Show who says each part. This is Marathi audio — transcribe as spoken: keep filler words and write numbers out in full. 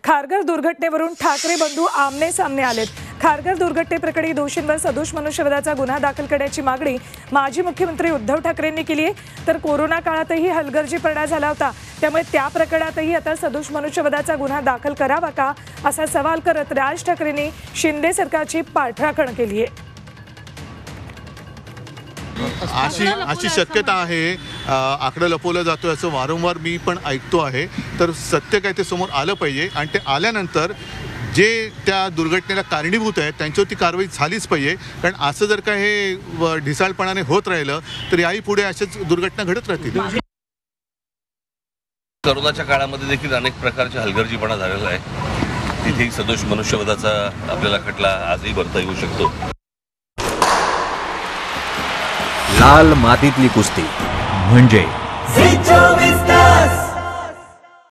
Speaker 1: खारघर दुर्घटनेवरून ठाकरे बंधू आमने सामने आलेत। खारघर दुर्घटनेप्रकरणी दोषींवर सदोष मनुष्यवधाचा गुन्हा दाखल करण्याची मागणी माजी मुख्यमंत्री उद्धव ठाकरेंनी केली आहे। तर कोरोना काळातही हलगर्जीपणा झाला होता, त्यामुळे त्या प्रकरणातही आता सदोष मनुष्यवधाचा गुन्हा दाखल करावा का असा सवाल करत राज ठाकरेंनी शिंदे सरकारची पाठराखण केली आहे।
Speaker 2: अशी अशी शक्यता आहे, आकडा लपवलं जातो असं वारंवार मी पण ऐकतो आहे। तर सत्य काय ते समोर आलं पाहिजे आणि ते आल्यानंतर जे त्या दुर्घटनेला कारणीभूत आहेत त्यांच्यावरती कारवाई झालीच पाहिजे। कारण असं जर का हे ढिसाळपणाने होत राहिलं तर याही पुढे अशाच दुर्घटना घडत राहतील।
Speaker 3: कोरोनाच्या काळामध्ये देखील अनेक प्रकारचे हलगर्जीपणा झालेला आहे। तिथे सदोष मनुष्यवधाचा आपल्याला खटला आजही भरता येऊ शकतो।
Speaker 4: लाल मातीतली कुस्ती म्हणजे